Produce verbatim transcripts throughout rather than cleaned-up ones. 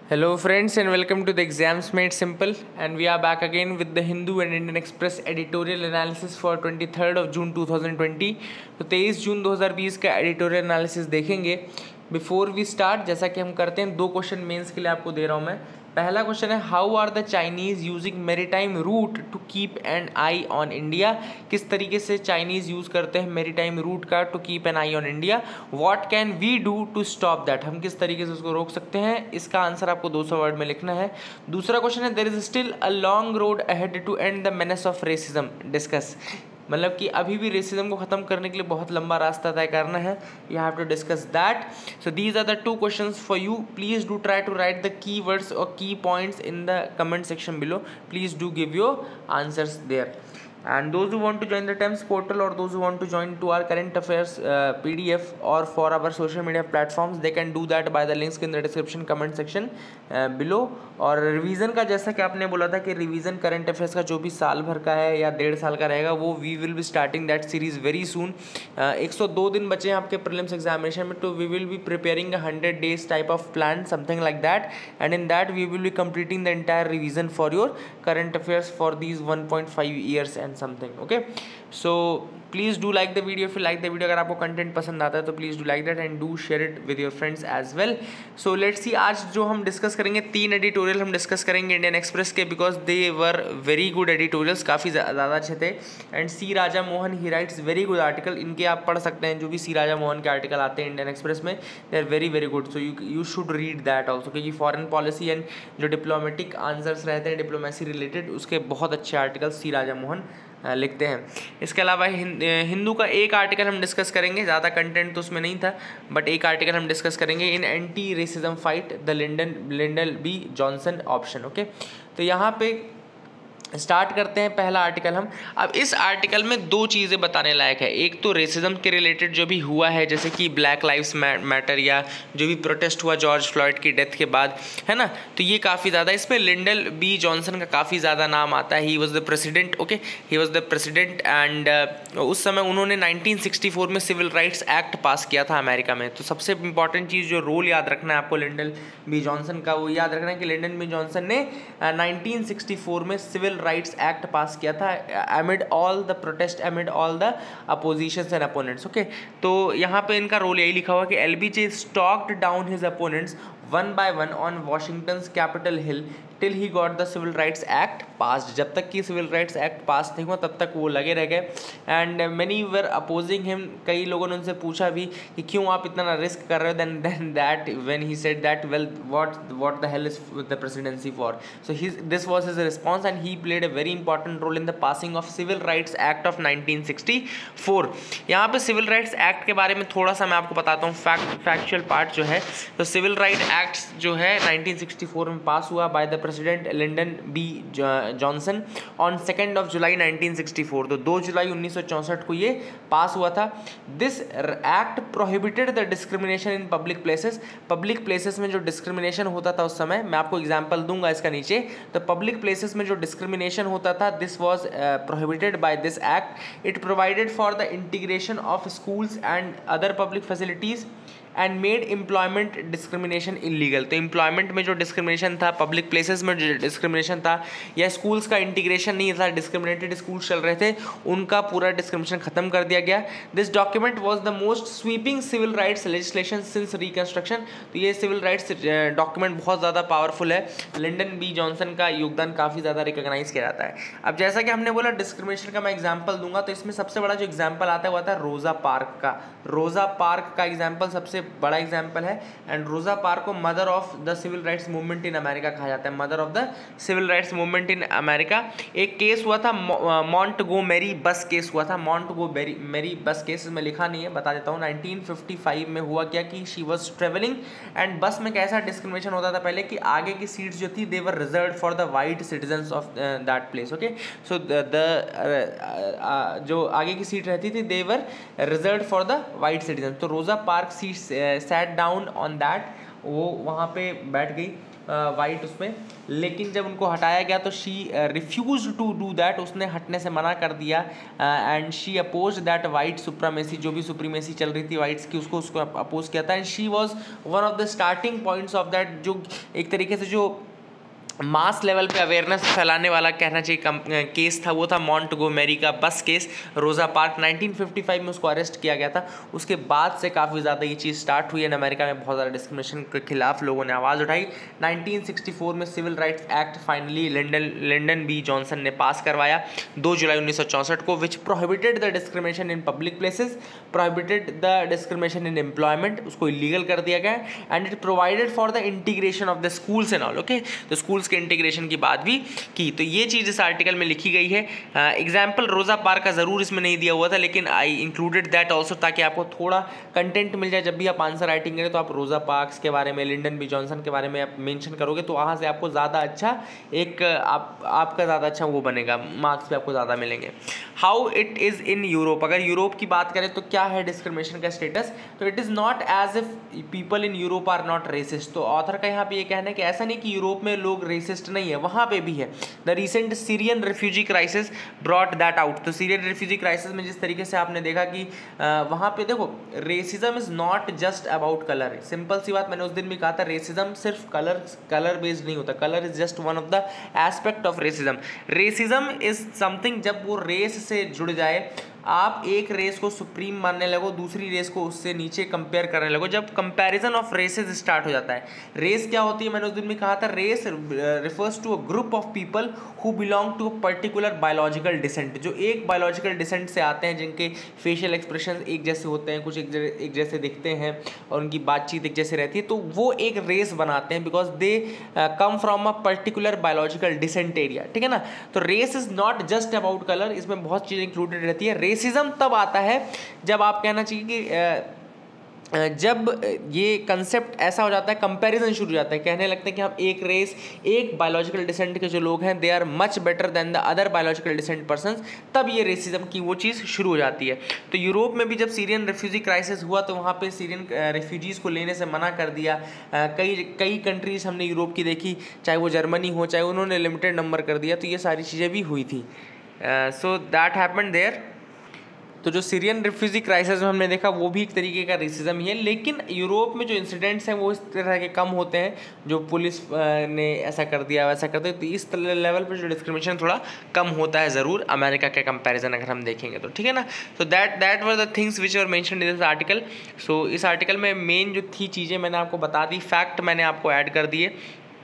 Hello, friends, and welcome to the Exams Made Simple. And we are back again with the Hindu and Indian Express editorial analysis for twenty-third of June twenty twenty. तो तेईस जून दो हज़ार बीस का editorial analysis देखेंगे. Before we start, जैसा कि हम करते हैं, दो क्वेश्चन मेंस के लिए आपको दे रहा हूँ मैं. पहला क्वेश्चन है, how are the Chinese using maritime route to keep an eye on India. किस तरीके से चाइनीज़ यूज़ करते हैं मेरीटाइम रूट का to keep an eye on India. What can we do to stop that. हम किस तरीके से उसको रोक सकते हैं. इसका आंसर आपको दो सौ वर्ड में लिखना है. दूसरा क्वेश्चन है, there is still a long road ahead to end the menace of racism. Discuss, मतलब कि अभी भी रेसिज्म को ख़त्म करने के लिए बहुत लंबा रास्ता तय करना है. You have to discuss that. So these are the two questions for you. Please do try to write the key words और key points in the comment section below. Please do give your answers there. And those who want to join the T E M S portal or those who want to join to our current affairs uh, P D F or for our social media platforms, they can do that by the links in the description comment section uh, below. और revision का, जैसा कि आपने बोला था कि revision current affairs का जो भी साल भर का है या डेढ़ साल का रहेगा, वो we will be starting that series very soon. एक सौ दो दिन बचे हैं आपके प्रीलिम्स एग्जामिनेशन में, तो we will be preparing a hundred days type of plan, something like that. And in that we will be completing the entire revision for your current affairs for these one point five years and something. Okay, so please do like the video. If you like the video, अगर आपको content पसंद आता है तो please do like that and do share it with your friends as well. So let's see, आज जो हम discuss करेंगे, तीन एडिटोरियल हम डिस्कस करेंगे इंडियन एक्सप्रेस के, because they were very good editorials, काफ़ी ज़्यादा अच्छे थे. And C Raja Mohan, he writes very good article. इनके आप पढ़ सकते हैं, जो भी सी राजा मोहन के आर्टिकल आते हैं इंडियन एक्सप्रेस में, they are very very good. So you you should read that also, क्योंकि फॉरेन पॉलिसी एंड जो डिप्लोमेटिक आंसर्स रहते हैं डिप्लोमेसी रिलेटेड, उसके बहुत अच्छे आर्टिकल सी राजा मोहन लिखते हैं. इसके अलावा हिंदू का एक आर्टिकल हम डिस्कस करेंगे, ज़्यादा कंटेंट तो उसमें नहीं था, बट एक आर्टिकल हम डिस्कस करेंगे, in anti racism fight the Lyndon Lyndon B Johnson option. Okay, तो यहाँ पे स्टार्ट करते हैं पहला आर्टिकल हम. अब इस आर्टिकल में दो चीज़ें बताने लायक है. एक तो रेसिज्म के रिलेटेड जो भी हुआ है, जैसे कि ब्लैक लाइव्स मैटर या जो भी प्रोटेस्ट हुआ जॉर्ज फ्लॉयड की डेथ के बाद, है ना, तो ये काफ़ी ज़्यादा, इसमें लिंडल बी जॉनसन का काफ़ी ज़्यादा नाम आता है. He was the president. Okay, he was the president and उस समय उन्होंने नाइनटीन सिक्सटी फोर में सिविल राइट्स एक्ट पास किया था अमेरिका में. तो सबसे इंपॉर्टेंट चीज़, जो रोल याद रखना है आपको लिंडल बी जॉनसन का, वो याद रखना है कि लिंडन बी जॉनसन ने नाइनटीन सिक्सटी फोर में सिविल राइट्स एक्ट पास किया था amid all the protest, amid all the oppositions and opponents. Okay, तो यहाँ पे इनका रोल यही लिखा हुआ कि LBJ stalked down his opponents one by one on Washington's Capitol Hill till he got the civil rights act pass. जब तक कि सिविल राइट्स एक्ट पास नहीं हुआ तब तक वो लगे रह गए. And many were opposing him. कई लोगों ने उनसे पूछा भी कि क्यों आप इतना रिस्क कर रहे हो. Then then that when he said that, well what what the hell is the presidency for. So he this was his response and he played a very important role in the passing of civil rights act of nineteen sixty four. यहाँ पे civil rights act के बारे में थोड़ा सा मैं आपको बताता हूँ, फैक्ट फैक्चुअल पार्ट जो है. तो सिविल राइट एक्ट जो है नाइनटीन सिक्सटी फोर में पास हुआ by the president Lyndon B Johnson on second of July nineteen sixty four. तो दो जुलाई उन्नीस सौ चौंसठ को ये पास हुआ था. This act prohibited the discrimination in public places. Public places में जो डिस्क्रिमिनेशन होता था उस समय, मैं आपको एग्जांपल दूंगा इसका नीचे. तो पब्लिक प्लेसेस में जो डिस्क्रिमिनेशन होता था, this was prohibited by this act. It provided for the integration of schools and other public facilities and made employment discrimination illegal. तो एम्प्लॉयमेंट में जो डिस्क्रिमिनेशन था, पब्लिक प्लेसेस में जो डिस्क्रिमिनेशन था, या स्कूल्स का इंटीग्रेशन नहीं था, डिस्क्रिमिनेटेड स्कूल्स चल रहे थे, उनका पूरा डिस्क्रिमिनेशन खत्म कर दिया गया. This document was the most sweeping civil rights legislation since reconstruction. तो ये सिविल राइट्स डॉक्यूमेंट बहुत ज़्यादा पावरफुल है. लिंडन बी जॉनसन का योगदान काफ़ी ज़्यादा रिकॉग्नाइज किया जाता है. अब जैसा कि हमने बोला डिस्क्रिमिनेशन का मैं एग्जाम्पल दूंगा, तो इसमें सबसे बड़ा जो एग्जाम्पल आता है वो आता है रोज़ा पार्क का. रोज़ा पार्क का एग्जाम्पल सबसे बड़ा एग्जाम्पल है. एंड रोज़ा पार्क को mother of the civil rights movement in America कहा जाता है. Mother of the civil rights movement in America. एक केस हुआ था, मॉन्टगोमेरी बस केस हुआ था. मॉन्टगोमेरी मेरी बस केस में लिखा नहीं है, बता देता हूँ. नाइनटीन फिफ्टी फाइव में हुआ क्या कि शी वॉज ट्रेवलिंग एंड बस में कैसा डिस्क्रिमिनेशन होता था पहले कि आगे की सीट्स जो थी, they were reserve for the white citizens of that place. Okay, so the जो आगे की सीट रहती थी, they were reserve for the white citizen. तो Rosa Park seat sat down on that वो वहाँ पे बैठ गई वाइट उसमें, लेकिन जब उनको हटाया गया तो she refuse to do that, उसने हटने से मना कर दिया and she oppose that white supremacy, जो भी सुप्रीमेसी चल रही थी वाइट्स की उसको उसको अपोज किया था। And she was one of the starting points of that, जो एक तरीके से जो मास लेवल पे अवेयरनेस फैलाने वाला कहना चाहिए केस था, वो था मॉन्टगोमेरी का बस केस, रोज़ा पार्क नाइनटीन फिफ्टी फाइव में उसको अरेस्ट किया गया था। उसके बाद से काफ़ी ज़्यादा ये चीज़ स्टार्ट हुई एंड अमेरिका में बहुत ज़्यादा डिस्क्रिमिनेशन के खिलाफ लोगों ने आवाज़ उठाई। नाइनटीन सिक्सटी फोर में civil rights act finally Lyndon Lyndon B Johnson ने पास करवाया दो जुलाई उन्नीस सौ चौंसठ को, which prohibited the discrimination in public places, prohibited the discrimination in employment, उसको इलीगल कर दिया गया and it provided for the integration of the schools and all. Okay, तो स्कूल के इंटीग्रेशन की बात भी की। तो ये चीज़ इस आर्टिकल में लिखी गई है। एग्जाम्पल रोज़ा पार्क का ज़रूर इसमें नहीं दिया हुआ था, लेकिन आई इंक्लूडेड दैट ऑल्सो, ताकि आपको थोड़ा कंटेंट मिल जाए। जब भी आप आंसर राइटिंग करें तो आप रोज़ा पार्क्स के बारे में, लिंडन बी जॉनसन के बारे में आप मेंशन करोगे तो वहाँ से आपको ज़्यादा अच्छा एक आप आपका ज़्यादा अच्छा वो बनेगा, मार्क्स भी आपको ज़्यादा मिलेंगे। How it is in Europe, अगर यूरोप की बात करें तो क्या है डिस्क्रिमिनेशन का स्टेटस, तो it is not as if people in Europe are not racist. तो ऑथर का यहाँ पे ये कहना है कि ऐसा नहीं कि यूरोप में लोग रेसिस्ट नहीं है, वहाँ पे भी है। The recent Syrian refugee crisis brought that out. तो सीरियन रिफ्यूजी क्राइसिस में जिस तरीके से आपने देखा कि वहाँ पे देखो, racism is not just about colour. Simple सी बात, मैंने उस दिन भी कहा था, रेसिज्म सिर्फ कलर कलर बेस्ड नहीं होता, colour is just one of the aspect of racism. Racism is something जब वो रेस से जुड़ जाए, आप एक रेस को सुप्रीम मानने लगो, दूसरी रेस को उससे नीचे कंपेयर करने लगो, जब कंपैरिजन ऑफ रेसेस स्टार्ट हो जाता है। रेस क्या होती है, मैंने उस दिन भी कहा था, race refers to a group of people who belong to a particular biological descent, जो एक बायोलॉजिकल डिसेंट से आते हैं, जिनके फेशियल एक्सप्रेशन एक जैसे होते हैं, कुछ एक, एक जैसे दिखते हैं और उनकी बातचीत एक जैसे रहती है, तो वो एक रेस बनाते हैं because they come from a particular biological descent area. ठीक है ना, तो race is not just about colour, इसमें बहुत चीज़ें इंक्लूडेड रहती है। रेसिज्म तब आता है जब आप कहना चाहिए कि जब ये कंसेप्ट ऐसा हो जाता है, कंपैरिजन शुरू हो जाता है, कहने लगते हैं कि हम एक रेस, एक बायोलॉजिकल डिसेंट के जो लोग हैं, they are much better than the other biological descent persons, तब ये रेसिज्म की वो चीज़ शुरू हो जाती है। तो यूरोप में भी जब सीरियन रिफ्यूजी क्राइसिस हुआ तो वहाँ पे सीरियन रिफ्यूजीज़ को लेने से मना कर दिया। कई कई कंट्रीज़ हमने यूरोप की देखी, चाहे वो जर्मनी हो, चाहे उन्होंने लिमिटेड नंबर कर दिया, तो ये सारी चीज़ें भी हुई थी। So that happened there. तो जो सीरियन रिफ्यूजी क्राइसिस में हमने देखा वो भी एक तरीके का रेसिज्म ही है, लेकिन यूरोप में जो इंसिडेंट्स हैं वो इस तरह के कम होते हैं, जो पुलिस ने ऐसा कर दिया वैसा कर दिया, तो इस लेवल पर जो डिस्क्रिमिनेशन थोड़ा कम होता है ज़रूर अमेरिका के कंपैरिजन अगर हम देखेंगे तो। ठीक है ना, तो that that were the things which are mentioned in this article. So इस आर्टिकल में मेन जो थी चीज़ें मैंने आपको बता दी, फैक्ट मैंने आपको ऐड कर दिए।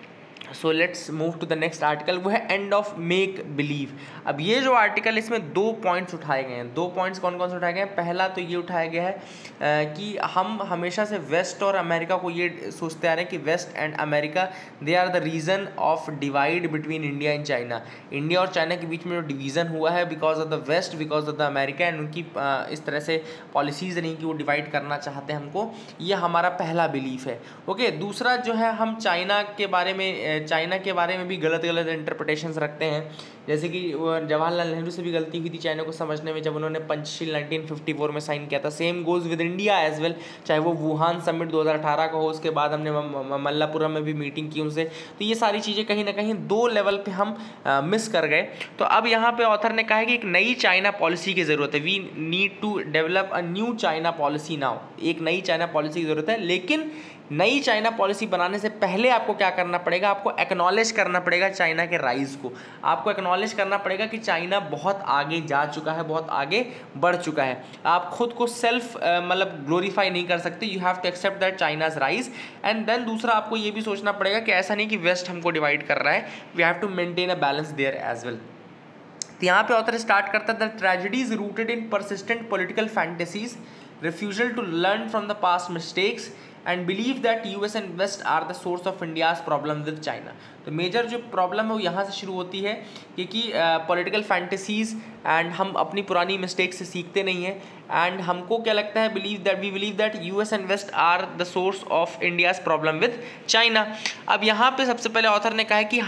So let's move to the next article, वो है एंड ऑफ मेक बिलीव। अब ये जो आर्टिकल, इसमें दो पॉइंट्स उठाए गए हैं। दो पॉइंट्स कौन कौन से उठाए गए हैं? पहला तो ये उठाया गया है आ, कि हम हमेशा से वेस्ट और अमेरिका को ये सोचते आ रहे हैं कि west and America they are the reason of divide between India and China. India और चाइना के बीच में जो डिवीज़न हुआ है because of the west, because of the America, and उनकी आ, इस तरह से पॉलिसीज़ नहीं कि वो डिवाइड करना चाहते हैं हमको, ये हमारा पहला बिलीफ है। ओके, दूसरा जो है, हम चाइना के बारे में चाइना के बारे में भी गलत गलत इंटरप्रिटेशंस रखते हैं, जैसे कि जवाहरलाल नेहरू से भी गलती हुई थी चाइना को समझने में जब उन्होंने पंचशील नाइनटीन फिफ्टी फोर में साइन किया था। Same goes with India as well, चाहे वो वुहान समिट दो हज़ार अठारह का हो, उसके बाद हमने मल्लापुरम में भी मीटिंग की उनसे। तो ये सारी चीज़ें कहीं ना कहीं दो लेवल पे हम आ, मिस कर गए। तो अब यहाँ पे ऑथर ने कहा है कि एक नई चाइना पॉलिसी की ज़रूरत है। We need to develop a new China policy now. एक नई चाइना पॉलिसी की ज़रूरत है, लेकिन नई चाइना पॉलिसी बनाने से पहले आपको क्या करना पड़ेगा? आपको एक्नॉलेज करना पड़ेगा चाइना के राइज को। आपको एक्नॉलेज करना पड़ेगा कि चाइना बहुत आगे जा चुका है, बहुत आगे बढ़ चुका है। आप खुद को सेल्फ मतलब ग्लोरीफाई नहीं कर सकते, you have to accept that China's rise. And then दूसरा आपको ये भी सोचना पड़ेगा कि ऐसा नहीं कि वेस्ट हमको डिवाइड कर रहा है, we have to maintain a balance there as well. तो यहाँ पे ऑथर स्टार्ट करता है, the tragedies rooted in persistent political fantasies, refusal to learn from the past mistakes and believe that US and west are the source of India's problem with China. तो major जो problem है वो यहाँ से शुरू होती है, क्योंकि पॉलिटिकल फैंटेसीज एंड हम अपनी पुरानी मिस्टेक से सीखते नहीं हैं। एंड हमको क्या लगता है, believe that we believe that US and west are the source of India's problem with China. अब यहाँ पे सबसे पहले ऑथर ने कहा है कि हम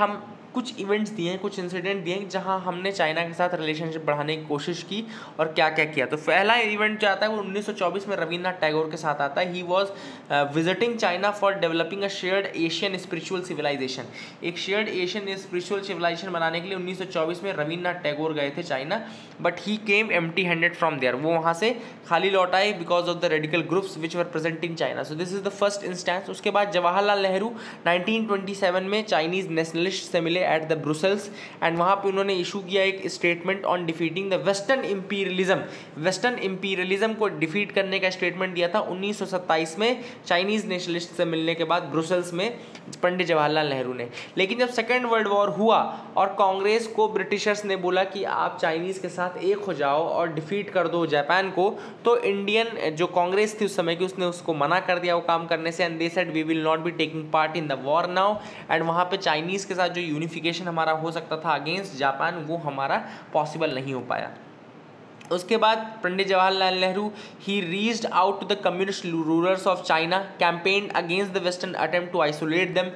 कुछ इवेंट्स दिए हैं, कुछ इंसिडेंट दिए हैं जहां हमने चाइना के साथ रिलेशनशिप बढ़ाने की कोशिश की और क्या क्या किया। तो पहला इवेंट जो आता है वो उन्नीस सौ चौबीस में रविन्द्रनाथ टैगोर के साथ आता है। He was visiting China for developing a shared Asian spiritual civilisation. एक शेयर्ड एशियन स्पिरिचुअल सिविलाइजेशन बनाने के लिए उन्नीस सौ चौबीस में रविन्द्रनाथ टैगोर गए थे China, but he came empty handed from there. वो वहाँ से खाली लौट आए because of the radical groups which were present in China. So this is the first instance. उसके बाद Jawaharlal Nehru nineteen twenty seven में चाइनीज नेशनलिस्ट से मिले एट द ब्रुसेल्स एंड वहाँ पे उन्होंने इशू किया एक statement on defeating the western imperialism. Western imperialism को डिफीट करने का स्टेटमेंट दिया था उन्नीस सौ सत्ताईस में चाइनीज नेशनलिस्ट से मिलने के बाद ब्रुसेल्स में पंडित जवाहरलाल नेहरू ने। लेकिन जब सेकेंड वर्ल्ड वॉर हुआ और कांग्रेस को ब्रिटिशर्स ने बोला कि आप चाइनीज के साथ एक हो जाओ और डिफीट कर दो जापान को, तो इंडियन जो कांग्रेस थी उस समय की उसने उसको मना कर दिया वो काम करने से and they said we will not be taking part in the war now. And वहाँ पे चाइनीज़ के साथ जो यूनिफिकेशन हमारा हो सकता था अगेंस्ट जापान वो हमारा पॉसिबल नहीं हो पाया। उसके बाद Pandit Jawaharlal Nehru he reached out to the communist rulers of China, campaigned against the western attempt to isolate them,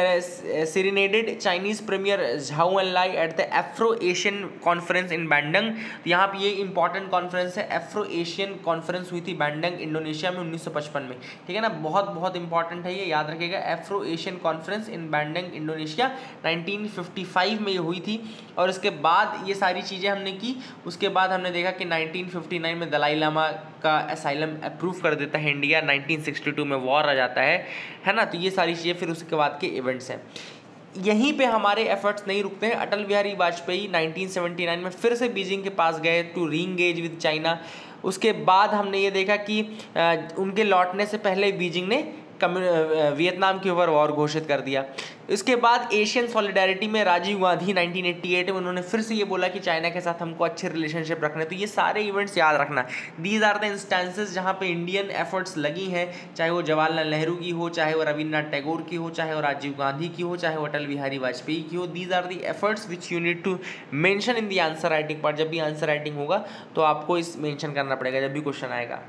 serenaded Chinese premier Zhou Enlai at the Afro Asian conference in Bandung. यहाँ पे ये इंपॉर्टेंट कॉन्फ्रेंस है, Afro Asian conference हुई थी बैंडंग Indonesia में उन्नीस सौ पचपन में, ठीक है ना, बहुत बहुत इंपॉर्टेंट है ये, याद रखिएगा। Afro Asian conference in Bandung Indonesia nineteen fifty five में ये हुई थी। और उसके बाद ये सारी चीज़ें हमने की। उसके बाद हमने देखा कि नाइनटीन फिफ्टी नाइन में दलाई लामा का असाइलम अप्रूव कर देता है इंडिया, नाइनटीन सिक्सटी टू में वॉर आ जाता है है ना। तो ये सारी चीज़ें फिर उसके बाद के इवेंट्स हैं। यहीं पे हमारे एफर्ट्स नहीं रुकते हैं। Atal Bihari Vajpayee nineteen seventy nine में फिर से बीजिंग के पास गए टू रीइंगेज विद चाइना। उसके बाद हमने ये देखा कि आ, उनके लौटने से पहले बीजिंग ने वियतनाम के ऊपर वॉर घोषित कर दिया। इसके बाद एशियन सॉलिडारिटी में Rajiv Gandhi nineteen eighty eight में उन्होंने फिर से ये बोला कि चाइना के साथ हमको अच्छे रिलेशनशिप रखने। तो ये सारे इवेंट्स याद रखना, दीज आर द इंस्टेंसेस जहाँ पे इंडियन एफर्ट्स लगी हैं, चाहे वो जवाहरलाल नेहरू की हो, चाहे वो रविन्द्रनाथ टैगोर की हो, चाहे वो राजीव गांधी की हो, चाहे वो अटल बिहारी वाजपेयी की हो। These are the efforts which you need to mention in the answer writing part. जब भी आंसर राइटिंग होगा तो आपको इस मेंशन करना पड़ेगा जब भी क्वेश्चन आएगा।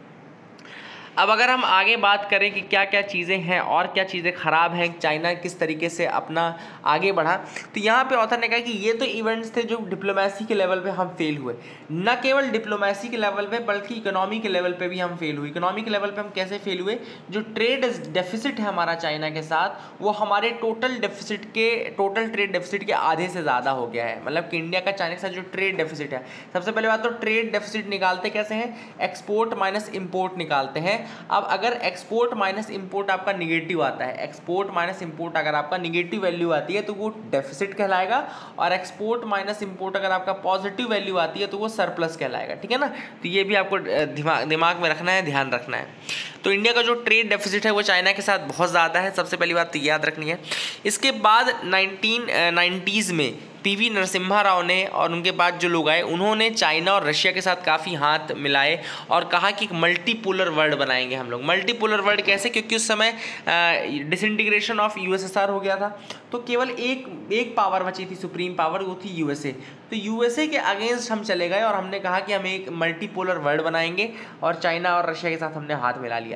अब अगर हम आगे बात करें कि क्या क्या चीज़ें हैं और क्या चीज़ें ख़राब हैं, चाइना किस तरीके से अपना आगे बढ़ा, तो यहाँ पे ऑथर ने कहा कि ये तो इवेंट्स थे जो डिप्लोमेसी के लेवल पे हम फेल हुए। न केवल डिप्लोमेसी के लेवल पे बल्कि इकोनॉमी के लेवल पे भी हम फेल हुए। इकोनॉमी के लेवल पे हम कैसे फेल हुए, जो ट्रेड डेफिसिट है हमारा चाइना के साथ वो हमारे टोटल डेफिसिट के टोटल ट्रेड डेफिसिट के आधे से ज़्यादा हो गया है। मतलब कि इंडिया का चाइना के साथ जो ट्रेड डेफिसिट है, सबसे पहले बात तो ट्रेड डेफिसिट निकालते कैसे हैं, एक्सपोर्ट माइनस इम्पोर्ट निकालते हैं। अब अगर एक्सपोर्ट माइनस इंपोर्ट आपका निगेटिव आता है, एक्सपोर्ट माइनस इंपोर्ट अगर आपका निगेटिव वैल्यू आती है तो वो डेफिसिट कहलाएगा, और एक्सपोर्ट माइनस इंपोर्ट अगर आपका पॉजिटिव वैल्यू आती है तो वो सरप्लस कहलाएगा, ठीक है ना। तो ये भी आपको दिमाग दिमाग में रखना है, ध्यान रखना है। तो इंडिया का जो ट्रेड डेफिसिट है वो चाइना के साथ बहुत ज़्यादा है, सबसे पहली बात तो याद रखनी है। इसके बाद नाइनटीन नाइन्टीज़ में पीवी नरसिम्हा राव ने और उनके बाद जो लोग आए उन्होंने चाइना और रशिया के साथ काफ़ी हाथ मिलाए और कहा कि एक मल्टीपोलर वर्ल्ड बनाएंगे हम लोग। मल्टीपोलर वर्ल्ड कैसे, क्योंकि उस समय डिसइंटीग्रेशन ऑफ यूएसएसआर हो गया था, तो केवल एक एक पावर बची थी, सुप्रीम पावर, वो थी यूएसए। तो यूएसए के अगेंस्ट हम चले गए और हमने कहा कि हम एक मल्टीपोलर वर्ल्ड बनाएंगे और चाइना और रशिया के साथ हमने हाथ मिला लिया।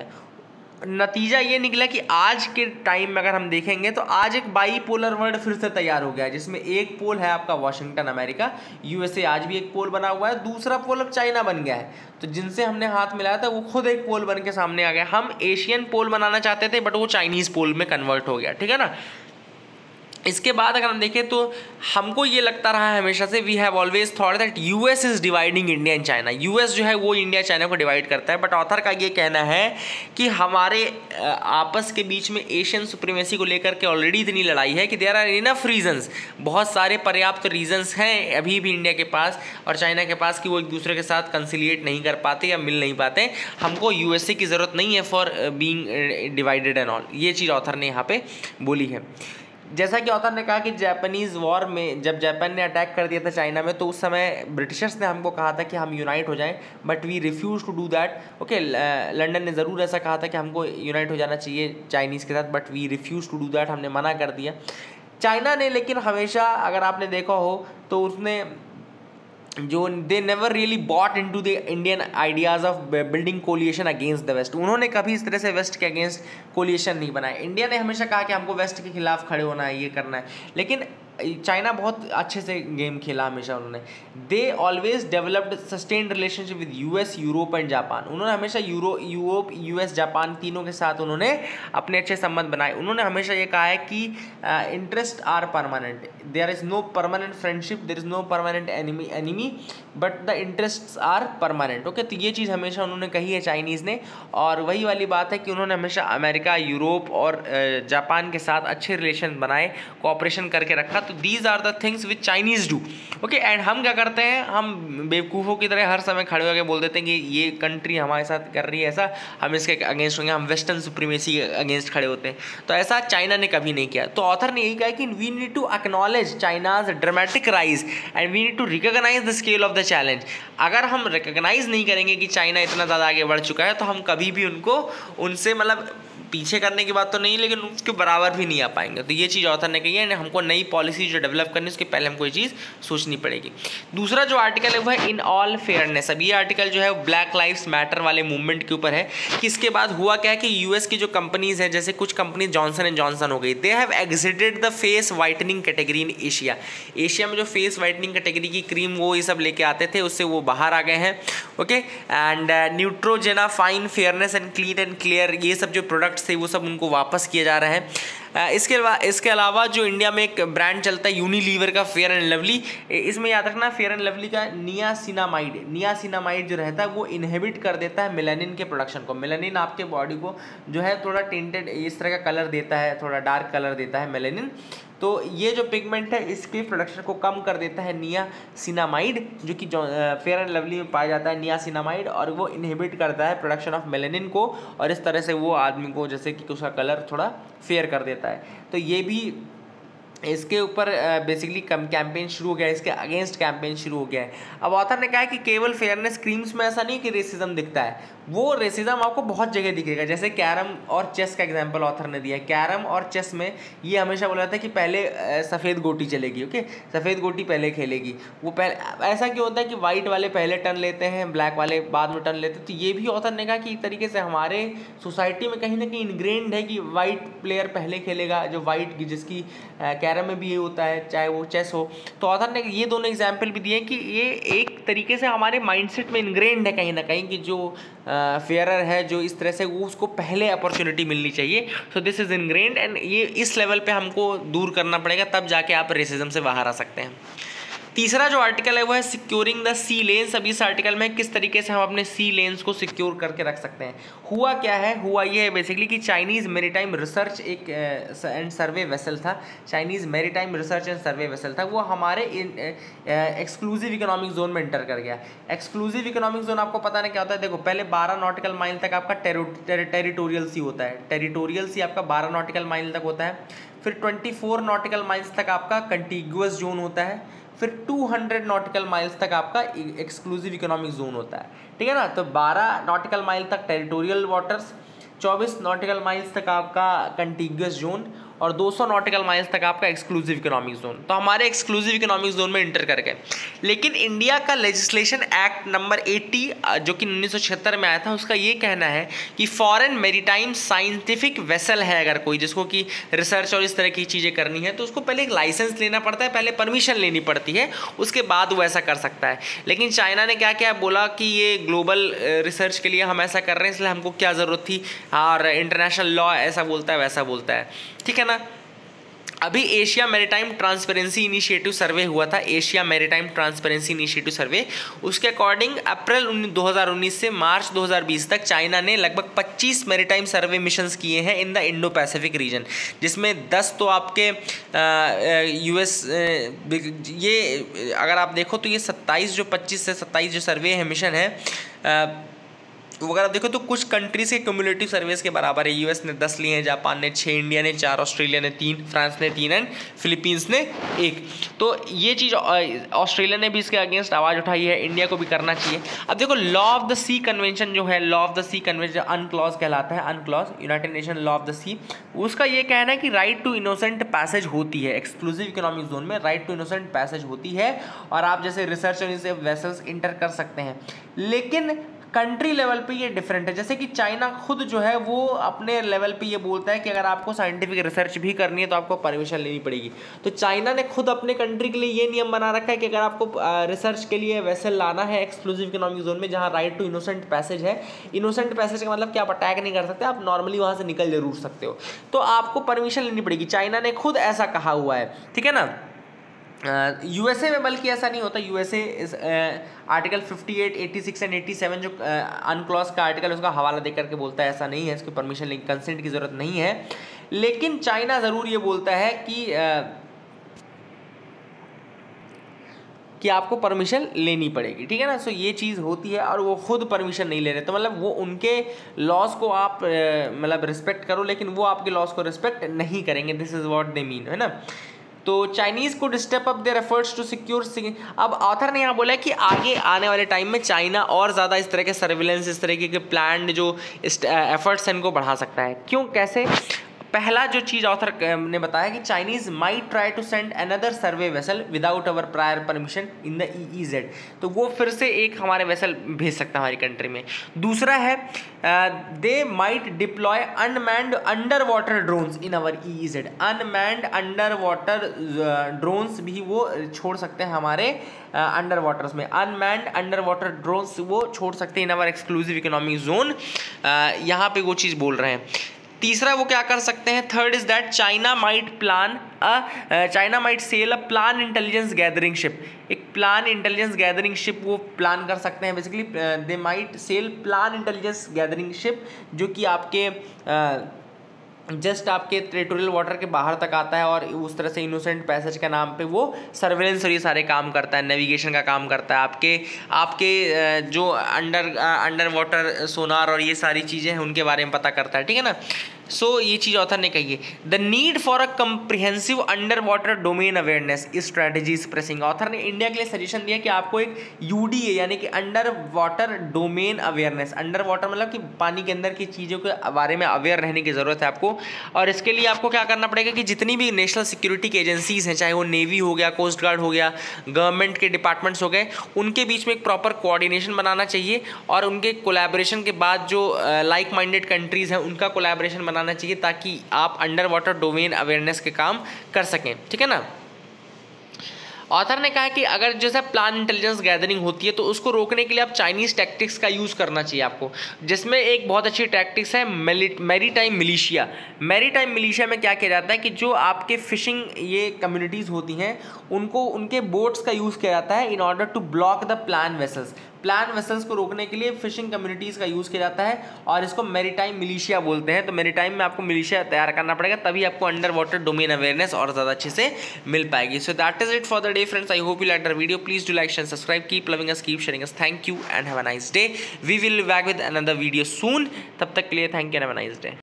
नतीजा ये निकला कि आज के टाइम में अगर हम देखेंगे तो आज एक बाईपोलर वर्ल्ड फिर से तैयार हो गया है, जिसमें एक पोल है आपका वाशिंगटन अमेरिका, यूएसए आज भी एक पोल बना हुआ है, दूसरा पोल अब चाइना बन गया है। तो जिनसे हमने हाथ मिलाया था वो खुद एक पोल बन के सामने आ गया। हम एशियन पोल बनाना चाहते थे बट वो चाइनीज़ पोल में कन्वर्ट हो गया, ठीक है ना। इसके बाद अगर हम देखें तो हमको ये लगता रहा है हमेशा से, we have always thought that US is dividing India and China. US जो है वो इंडिया चाइना को डिवाइड करता है, बट ऑथर का ये कहना है कि हमारे आपस के बीच में एशियन सुप्रीमेसी को लेकर के ऑलरेडी इतनी लड़ाई है कि देयर आर इनफ रीजंस, बहुत सारे पर्याप्त रीजंस हैं अभी भी इंडिया के पास और चाइना के पास कि वो एक दूसरे के साथ कंसिलिएट नहीं कर पाते या मिल नहीं पाते। हमको यूएसए की ज़रूरत नहीं है for being divided and all. ये चीज़ ऑथर ने यहाँ पे बोली है। जैसा कि ऑथर ने कहा कि जापानीज़ वॉर में जब जापान ने अटैक कर दिया था चाइना में, तो उस समय ब्रिटिशर्स ने हमको कहा था कि हम यूनाइट हो जाएं, but we refuse to do that. Okay, London ने ज़रूर ऐसा कहा था कि हमको यूनाइट हो जाना चाहिए चाइनीज़ के साथ, but we refuse to do that, हमने मना कर दिया। चाइना ने लेकिन हमेशा, अगर आपने देखा हो तो उसने जो they never really bought into the Indian ideas of building coalition against the west. उन्होंने कभी इस तरह से वेस्ट के अगेंस्ट कोलिएशन नहीं बनाया। इंडिया ने हमेशा कहा कि हमको वेस्ट के खिलाफ खड़े होना है, ये करना है, लेकिन चाइना बहुत अच्छे से गेम खेला हमेशा उन्होंने। They always developed sustained relationship with US, Europe and Japan. उन्होंने हमेशा यूरो यूरोप यूएस जापान तीनों के साथ उन्होंने अपने अच्छे संबंध बनाए। उन्होंने हमेशा ये कहा है कि interest are permanent, there is no permanent friendship, there is no permanent enemy enemy but the interest are permanent. Okay, तो ये चीज़ हमेशा उन्होंने कही है चाइनीज़ ने। और वही वाली बात है कि उन्होंने हमेशा अमेरिका, यूरोप और जापान के साथ अच्छे रिलेशन बनाए, कोऑपरेशन करके रखा। तो these are the things which Chinese do. Okay, and हम क्या करते हैं, हम बेवकूफ़ों की तरह हर समय खड़े होकर बोल देते हैं कि ये कंट्री हमारे साथ कर रही है ऐसा, हम इसके अगेंस्ट होंगे, हम वेस्टर्न सुप्रीमेसी के अगेंस्ट खड़े होते हैं। तो ऐसा चाइना ने कभी नहीं किया। तो ऑथर ने यही कहा कि we need to acknowledge China's dramatic rise and we need to recognise the scale of the challenge. अगर हम रिकॉग्नाइज नहीं करेंगे कि चाइना इतना ज़्यादा आगे बढ़ चुका है, तो हम कभी भी उनको उनसे मतलब पीछे करने की बात तो नहीं, लेकिन उसके बराबर भी नहीं आ पाएंगे। तो ये चीज़ ऑथर ने कही है। हमको नई पॉलिसी जो डेवलप करनी है उसके पहले हमको ये चीज़ सोचनी पड़ेगी। दूसरा जो आर्टिकल है वो है इन ऑल फेयरनेस। अब ये आर्टिकल जो है ब्लैक लाइव्स मैटर वाले मूवमेंट के ऊपर है कि इसके बाद हुआ क्या है कि यूएस की जो कंपनीज हैं, जैसे कुछ कंपनीज जॉनसन एंड जॉनसन हो गई, they have exited the face whitening category in Asia. Asia में जो फेस वाइटनिंग कैटेगरी की क्रीम वो ये सब लेके आते थे, उससे वो बाहर आ गए हैं। Okay, and Neutrogena, fine, fairness and Clean and Clear, ये सब जो प्रोडक्ट्स थे वो सब उनको वापस किए जा रहे हैं। इसके इसके अलावा जो इंडिया में एक ब्रांड चलता है यूनिलीवर का, फेयर एंड लवली, इसमें याद रखना फेयर एंड लवली का नियासिनामाइड नियासिनामाइड जो रहता है वो इनहिबिट कर देता है मेलानिन के प्रोडक्शन को। मेलानिन आपके बॉडी को जो है थोड़ा टिंटेड इस तरह का कलर देता है, थोड़ा डार्क कलर देता है मेलानिन। तो ये जो पिगमेंट है इसके प्रोडक्शन को कम कर देता है नियासिनामाइड, जो कि फेयर एंड लवली में पाया जाता है नियासिनामाइड, और वो इनहिबिट करता है प्रोडक्शन ऑफ मेलानिन को, और इस तरह से वो आदमी को जैसे कि उसका कलर थोड़ा फेयर कर देता है। तो ये भी इसके ऊपर बेसिकली कम कैंपेन शुरू हो गया है, इसके अगेंस्ट कैंपेन शुरू हो गया है। अब ऑथर ने कहा है कि केवल फेयरनेस क्रीम्स में ऐसा नहीं कि रेसिज्म दिखता है, वो रेसिज्म आपको बहुत जगह दिखेगा। जैसे कैरम और चेस का एग्जांपल ऑथर ने दिया है। कैरम और चेस में ये हमेशा बोला जाता है कि पहले सफ़ेद गोटी चलेगी। ओके, सफ़ेद गोटी पहले खेलेगी। वो पहले ऐसा क्यों होता है कि वाइट वाले पहले टर्न लेते हैं, ब्लैक वाले बाद में टर्न लेते हैं। तो ये भी ऑथर ने कहा कि एक तरीके से हमारे सोसाइटी में कहीं ना कहीं इनग्रेन्ड है कि वाइट प्लेयर पहले खेलेगा, जो वाइट जिसकी कैरम में भी ये होता है, चाहे वो चेस हो। तो ऑथर ने ये दोनों एग्जाम्पल भी दिए कि ये एक तरीके से हमारे माइंडसेट में इनग्रेन्ड है कहीं ना कहीं कि जो फेयरर है, जो इस तरह से वो उसको पहले अपॉर्चुनिटी मिलनी चाहिए। So this is ingrained and ये इस लेवल पे हमको दूर करना पड़ेगा, तब जाके आप रेसिज्म से बाहर आ सकते हैं। तीसरा जो आर्टिकल है वो है सिक्योरिंग द सी लेन्स। अब इस आर्टिकल में किस तरीके से हम अपने सी लेन्स को सिक्योर करके रख सकते हैं। हुआ क्या है, हुआ ये है बेसिकली कि चाइनीज़ मेरीटाइम रिसर्च एक एंड सर्वे वेसल था। Chinese maritime research and survey vessel था, वो हमारे एक्सक्लूसिव इकोनॉमिक जोन में इंटर कर गया। एक्सक्लूसिव इकोनॉमिक जोन आपको पता नहीं क्या होता है। देखो, पहले बारह नॉटिकल माइल तक आपका टेरिटोरियल सी होता है। टेरिटोरियल सी आपका बारह नॉटिकल माइल तक होता है। फिर ट्वेंटी फोर नॉटिकल माइल्स तक आपका कंटिगुअस जोन होता है। फिर दो सौ नॉटिकल माइल्स तक आपका एक्सक्लूसिव इकोनॉमिक जोन होता है। ठीक है ना। तो बारह नॉटिकल माइल तक टेरिटोरियल वाटर्स, चौबीस नॉटिकल माइल्स तक आपका कंटिगुअस जोन और दो सौ नॉटिकल माइल्स तक आपका एक्सक्लूसिव इकोनॉमिक जोन। तो हमारे एक्सक्लूसिव इकोनॉमिक जोन में इंटर कर गए। लेकिन इंडिया का लेजिस्लेशन एक्ट नंबर अस्सी जो कि उन्नीस सौ छिहत्तर में आया था, उसका ये कहना है कि फॉरेन मेरीटाइम साइंटिफिक वेसल है, अगर कोई जिसको कि रिसर्च और इस तरह की चीज़ें करनी है, तो उसको पहले एक लाइसेंस लेना पड़ता है, पहले परमिशन लेनी पड़ती है, उसके बाद वो ऐसा कर सकता है। लेकिन चाइना ने क्या क्या बोला कि ये ग्लोबल रिसर्च के लिए हम ऐसा कर रहे हैं, इसलिए हमको क्या ज़रूरत थी, और इंटरनेशनल लॉ ऐसा बोलता है वैसा बोलता है। ठीक है ना। अभी Asia maritime transparency initiative survey हुआ था, Asia maritime transparency initiative survey, उसके अकॉर्डिंग अप्रैल दो हज़ार उन्नीस से मार्च दो हज़ार बीस तक चाइना ने लगभग पच्चीस मैरीटाइम सर्वे मिशंस किए हैं in the Indo Pacific region, जिसमें दस तो आपके यूएस, ये अगर आप देखो तो ये सत्ताईस जो पच्चीस से सत्ताईस जो सर्वे है मिशन है, आ, वो अगर आप देखो तो कुछ कंट्रीज़ के क्यूमुलेटिव सर्विस के बराबर है। यूएस ने दस लिए हैं, जापान ने छः, इंडिया ने चार, ऑस्ट्रेलिया ने तीन, फ्रांस ने तीन एंड फिलीपींस ने एक। तो ये चीज़ ऑस्ट्रेलिया ने भी इसके अगेंस्ट आवाज़ उठाई है, इंडिया को भी करना चाहिए। अब देखो, law of the sea convention जो है, law of the sea convention UNCLOS कहलाता है, UNCLOS United Nation law of the sea, उसका ये कहना है कि राइट टू इनोसेंट पैसेज होती है एक्सक्लूसिव इकोनॉमिक जोन में, राइट टू इनोसेंट पैसेज होती है, और आप जैसे रिसर्च और इसे वेसल्स इंटर कर सकते हैं। लेकिन कंट्री लेवल पे ये डिफरेंट है। जैसे कि चाइना खुद जो है वो अपने लेवल पे ये बोलता है कि अगर आपको साइंटिफिक रिसर्च भी करनी है तो आपको परमिशन लेनी पड़ेगी। तो चाइना ने खुद अपने कंट्री के लिए ये नियम बना रखा है कि अगर आपको रिसर्च के लिए वेसल लाना है एक्सक्लूसिव इकोनॉमिक जोन में जहाँ राइट टू इनोसेंट पैसेज है, इनोसेंट पैसेज का मतलब कि आप अटैक नहीं कर सकते, आप नॉर्मली वहाँ से निकल जरूर सकते हो, तो आपको परमिशन लेनी पड़ेगी। चाइना ने खुद ऐसा कहा हुआ है, ठीक है ना। यूएसए uh, में बल्कि ऐसा नहीं होता। यूएसए इस आर्टिकल अट्ठावन, छियासी एंड सत्तासी जो अनक्लॉज uh, का आर्टिकल उसका हवाला देकर के बोलता है ऐसा नहीं है, इसकी परमिशन लेकिन कंसेंट की ज़रूरत नहीं है। लेकिन चाइना ज़रूर ये बोलता है कि uh, कि आपको परमिशन लेनी पड़ेगी, ठीक है ना। सो ये चीज़ होती है और वो खुद परमिशन नहीं ले रहे, तो मतलब वो उनके लॉज को आप मतलब रिस्पेक्ट करो लेकिन वो आपके लॉज को रिस्पेक्ट नहीं करेंगे। This is what they mean, है ना। तो Chinese could step up their efforts to secure. अब ऑथर ने यहाँ बोला है कि आगे आने वाले टाइम में चाइना और ज़्यादा इस तरह के सर्विलेंस, इस तरीके के प्लान्ड जो एफर्ट्स हैं इनको बढ़ा सकता है। क्यों, कैसे? पहला जो चीज़ ऑथर ने बताया कि Chinese might try to send another survey vessel without our prior permission in the EEZ, तो वो फिर से एक हमारे वेसल भेज सकता है हमारी कंट्री में। दूसरा है they might deploy unmanned under water drones in our EEZ. Unmanned under water drones भी वो छोड़ सकते हैं हमारे अंडर uh, वाटर्स में। अनमैन्ड अंडर वाटर ड्रोन्स वो छोड़ सकते हैं in our exclusive economic zone, यहाँ पे वो चीज़ बोल रहे हैं। तीसरा वो क्या कर सकते हैं, third is that China might plan a China might sell a plan intelligence gathering ship. एक प्लान इंटेलिजेंस गैदरिंग शिप वो प्लान कर सकते हैं। Basically they might sell plan intelligence gathering ship जो कि आपके uh, जस्ट आपके टेरिटोरियल वाटर के बाहर तक आता है और उस तरह से इनोसेंट पैसेज के नाम पे वो सर्वेलेंस और ये सारे काम करता है, नेविगेशन का काम करता है, आपके आपके जो अंडर अंडर वाटर सोनार और ये सारी चीज़ें हैं उनके बारे में पता करता है, ठीक है ना। सो so, ये चीज़ ऑथर ने कही है। The need for a comprehensive under water domain awareness strategies pressing. Author ने इंडिया के लिए सजेशन दिया कि आपको एक यूडीए यानी कि under water domain awareness, under water मतलब कि पानी के अंदर की चीज़ों के बारे में अवेयर रहने की ज़रूरत है आपको। और इसके लिए आपको क्या करना पड़ेगा कि जितनी भी नेशनल सिक्योरिटी की एजेंसीज़ हैं, चाहे वो नेवी हो गया, कोस्ट गार्ड हो गया, गवर्नमेंट के डिपार्टमेंट्स हो गए, उनके बीच में एक प्रॉपर कोऑर्डिनेशन बनाना चाहिए और उनके कोलैबोरेशन के बाद जो लाइक माइंडेड कंट्रीज़ हैं उनका कोलैबोरेशन बनाना चाहिए ताकि आप अंडर वाटर डोमेन अवेयरनेस के काम कर सकें, ठीक है ना। ऑथर ने कहा है कि अगर जैसे प्लान इंटेलिजेंस गैदरिंग होती है तो उसको रोकने के लिए आप चाइनीज़ टैक्टिक्स का यूज़ करना चाहिए आपको, जिसमें एक बहुत अच्छी टैक्टिक्स है मैरीटाइम मिलिशिया। मैरीटाइम मिलिशिया में क्या किया जाता है कि जो आपके फिशिंग ये कम्युनिटीज़ होती हैं उनको उनके बोट्स का यूज़ किया जाता है in order to block the plan vessels. Plan vessels को रोकने के लिए फिशिंग कम्युनिटीज़ का यूज़ किया जाता है और इसको मैरीटाइम मिलिशिया बोलते हैं। तो मैरीटाइम में आपको मिलिशिया तैयार करना पड़ेगा, तभी आपको अंडर वाटर डोमेन अवेयरनेस और ज़्यादा अच्छे से मिल पाएगी। So that is it for the day friends. I hope you like the video. Please do like share subscribe, keep loving us, keep sharing us. Thank you and have a nice day. We will back with another video soon. तब तक के लिए thank you and have a nice day.